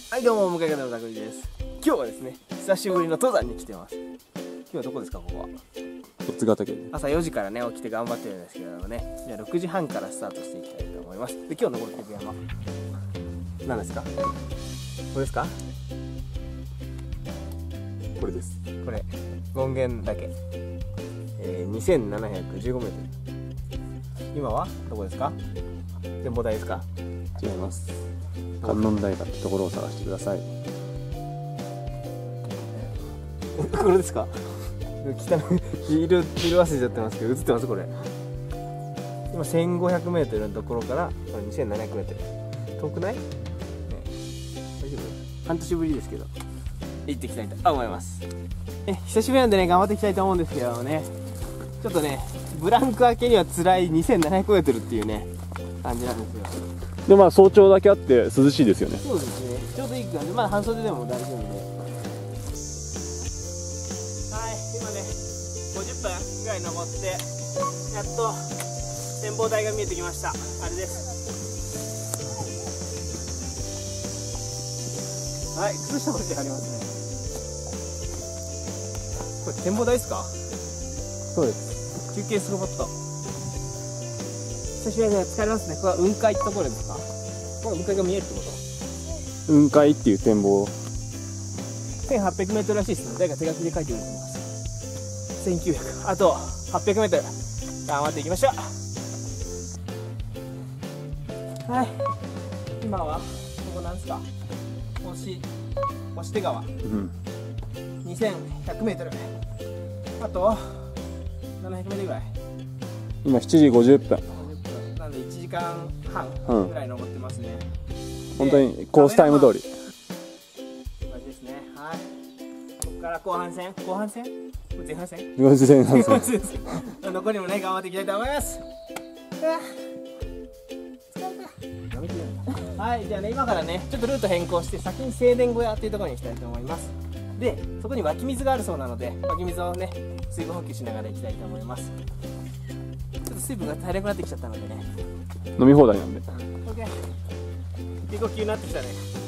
はいどうも、向井方のたくみです。今日はですね、久しぶりの登山に来てます。今日はどこですか、ここは。 八ヶ岳。 朝4時からね、起きて頑張ってるんですけれどもね、じゃあ6時半からスタートしていきたいと思います。で、今日登っていく山、何ですか？これですか？ これです。 これ、権現岳、2715メートル。今はどこですか？展望台ですか？ 違います。観音大学ってところを探してください。 これですか？汚い色忘れちゃってますけど、映ってますこれ。今1500メートルのところから2700メートル。遠くない？ね、大丈夫？半年ぶりですけど、行っていきたいと思います。久しぶりなんでね、頑張っていきたいと思うんですけどね、ちょっとね、ブランク明けには辛い2700メートルっていうね、感じなんですよ。 で、まあ早朝だけあって涼しいですよね。 そうですね、ちょうどいい感じ、まだ半袖でも大丈夫で。はい、今ね、50分ぐらい登って、やっと展望台が見えてきました。あれです。はい、靴下干してありますね。これ展望台ですか？ そうです。 休憩するスポット。久しぶりに疲れますね。これは雲海ってところですか？これ雲海が見えるってこと？ 雲海っていう展望。 1800メートルらしいですね。誰か手書きで書いてくれてます。1900、あと800メートル頑張っていきましょう。はい、今はここなんですか？星手川、2100メートル、あと700メートルぐらい。 今7時50分。 なので1時間半ぐらい登ってますね。 本当にコースタイム通り。 同じですね。はい。ここから後半戦？前半戦？ 前半戦。 残りもね、頑張っていきたいと思います。はい、じゃあね、今からね、ちょっとルート変更して、先に正殿小屋っていうところに行きたいと思います。で、そこに湧き水があるそうなので、湧き水をね、水分補給しながら行きたいと思います。ちょっと水分が足りなくなってきちゃったのでね。 飲み放題なんで。 OK。結構急になってきたね。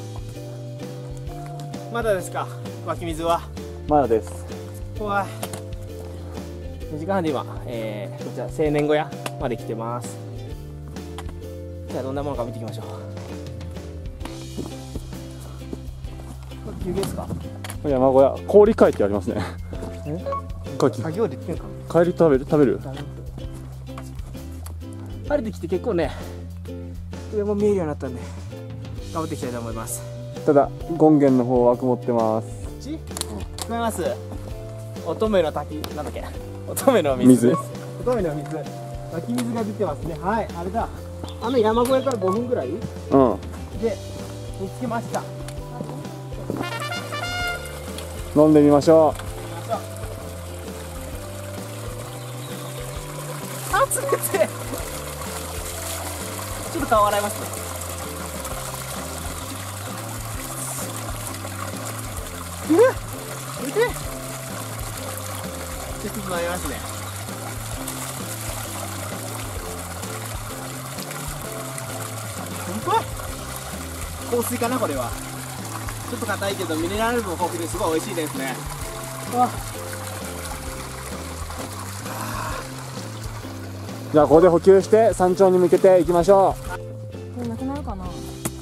まだですか、湧き水は。 まだです。 怖い。2時間半で今、こちら青年小屋まで来てます。じゃあどんなものか見ていきましょう。これ休憩ですか？ 山小屋、氷書いてありますね。 かき氷って言うか帰り食べる？ 晴れてきて結構ね、上も見えるようになったんで頑張っていきたいと思います。 ただ権現の方は曇ってます。 こっち？聞こえます？乙女の滝、なんだっけ、乙女の水です。乙女の水、湧き水が出てますね。はい、あれだ、あの山小屋から5分ぐらいで見つけました。 飲んでみましょう。 あ、冷てえ。ちょっと顔洗いますね。冷てえ。ちょっと飲みますね。本当？香水かな、これは。ちょっと硬いけどミネラル分豊富ですごい美味しいですね。 じゃあここで補給して山頂に向けて行きましょう。 これなくなるかな。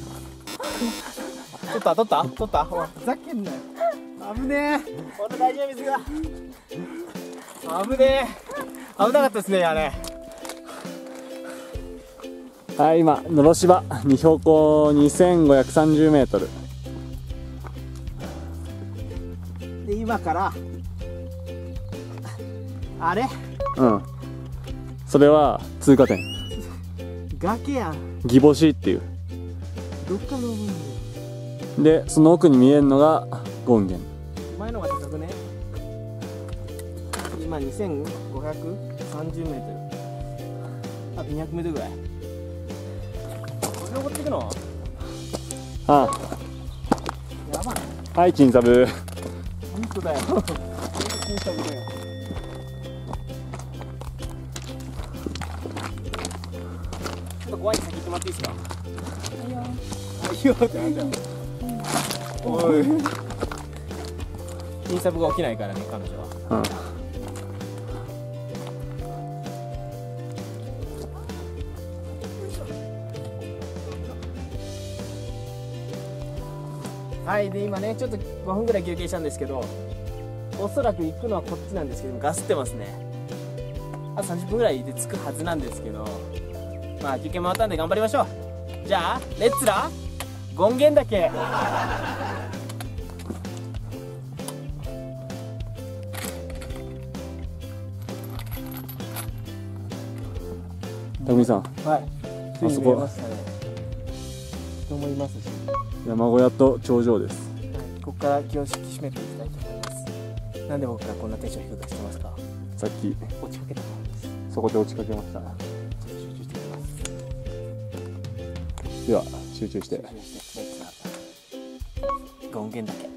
取ったほら、ふざけんなよ。危ねえ。この大事な水が危ねえ。危なかったですね、あれ。 はい、今のろし場に標高2530メートルで、今からあれ、 それは通過点崖やん。 義星っていう。 どっかの部分でその奥に見えるのが権現。 前のが高くね。今2530メートル、あと200メートルぐらい。これ登っていくの？ あやばい。 はい金サブ。 本当だよ。本当金サブだよ。ちょっと怖いんで先行ってもらっていいですか？ いいよ。 いいよってなんだよ。 おいインサブが起きないからね彼女は。はいで今ねちょっと5分ぐらい休憩したんですけど、おそらく行くのはこっちなんですけどガスってますね。あと30分ぐらいで着くはずなんですけど、まあ休憩回ったんで頑張りましょう。じゃあレッツラ権現岳。 匠さん、 はいあそこ見えましたね。人もいますし、 山小屋と頂上です。 ここから気を引き締めていきたいと思います。なんで僕がこんなテンション低くしてますか？ さっき落ちかけたからです。 そこで落ちかけました。 集中していきます。 では集中して集中してレッツラ権現岳。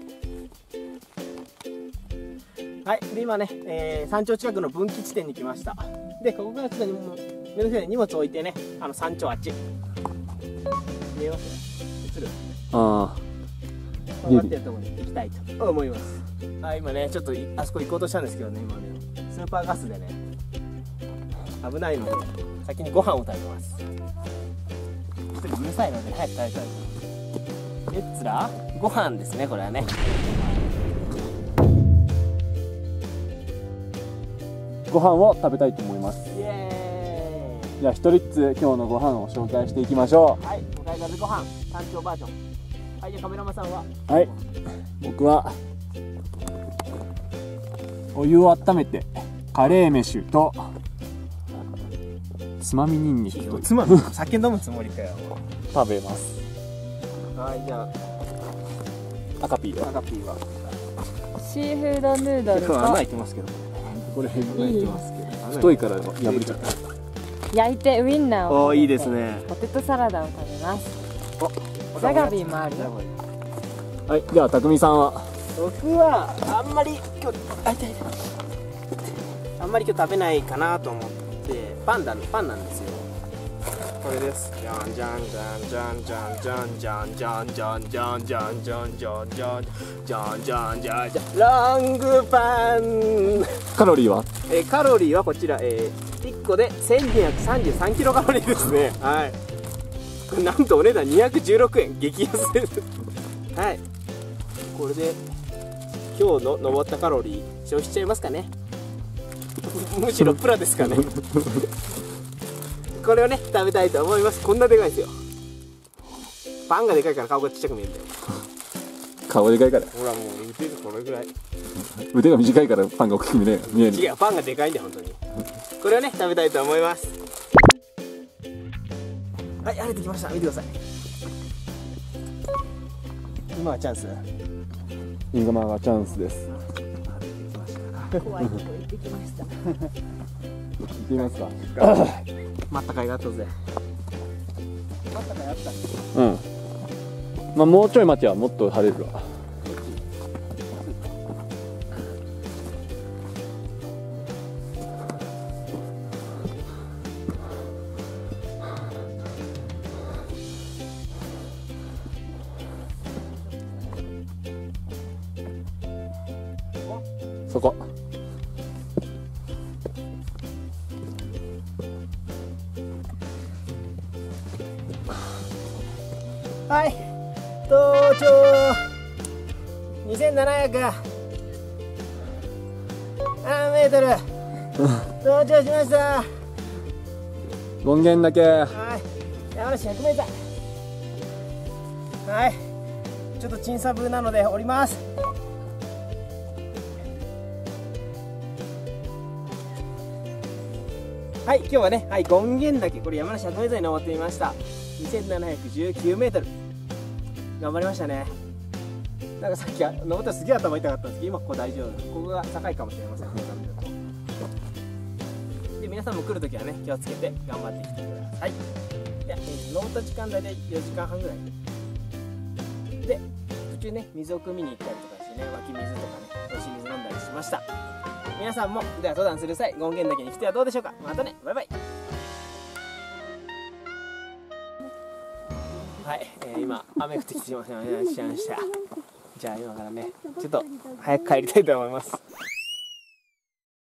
はいで今ね、山頂近くの分岐地点に来ました。でここからちょっと目の前に荷物置いてね、山頂あっち見えますね。映るああ上がってるところに行きたいと思います。あ今ねちょっとあそこ行こうとしたんですけどね、今ねスーパーガスでね危ないので先にご飯を食べます。ちょっとうるさいので早く食べたいと思います。レッツラご飯ですねこれはね。 ご飯を食べたいと思います。 イエーイ。 じゃあ一人ずつ今日のご飯を紹介していきましょはい向かい風ご飯山頂バージョン。はいじゃあカメラマンさんはう。はい、僕はお湯を温めてカレー飯とつまみニンニクとつまみ酒飲むつもりかよ。 食べます。 はいじゃ赤ピーはあアガピーはシーフードヌードル今日穴と開いてますけどこれ穴開いてますけど太いから破れちゃった。 焼いてウインナーをおーいいですね。 ポテトサラダを食べます。ザガビーもあるよ。 はい、じゃあ匠さんは。 僕はあんまり今日あんまり今日食べないかなと思ってパンなんですよ。これです。じゃんじゃんじゃんじゃんじゃんじゃんじゃんじゃんじゃんじゃんじゃんじゃんじゃんじゃんじゃんじゃんじゃんじゃんロングパン。 カロリーはカロリーはこちら、1個で1233キロカロリーですね。はいこれなんとお値段216円激安です。はいこれで今日の登ったカロリー消費しちゃいますかね。むしろプラですかね。これをね食べたいと思います。こんなでかいですよ。パンがでかいから顔がちっちゃく見えるんだよ。 顔でかいから。 ほらもう腕がこれぐらい。 腕が短いからパンが大きく見える。 違うパンがでかいんだよ本当に。これをね食べたいと思います。はい晴れてきました。見てください。今はチャンス。 今がチャンスです。 怖いとこ行ってきました。 行ってみますか。 待った甲斐があったぜ。待った甲斐あった。 うん。まあもうちょい待てばもっと晴れるわ。そこ。 はい登頂2700メートル登頂しました。 権現だけ。 はい山梨100メーター。はいちょっと鎮サブなので降ります。はい今日はね権現岳これ山梨100メートルに登ってみました。2719メートル頑張りましたね。なんかさっき登ったらすげえ頭痛かったんですけど今ここ大丈夫。ここが高いかもしれません。で皆さんも来るときはね気をつけて頑張ってきてください。で、登った時間大体4時間半ぐらいで途中ね水を汲みに行ったりとかしてね湧き水とかね美味しい水飲んだりしました。皆さんもでは登山する際権現岳に来てはどうでしょうか。またねバイバイ。 はい、今雨降ってきてしまいました。じゃあ今からねちょっと早く帰りたいと思います。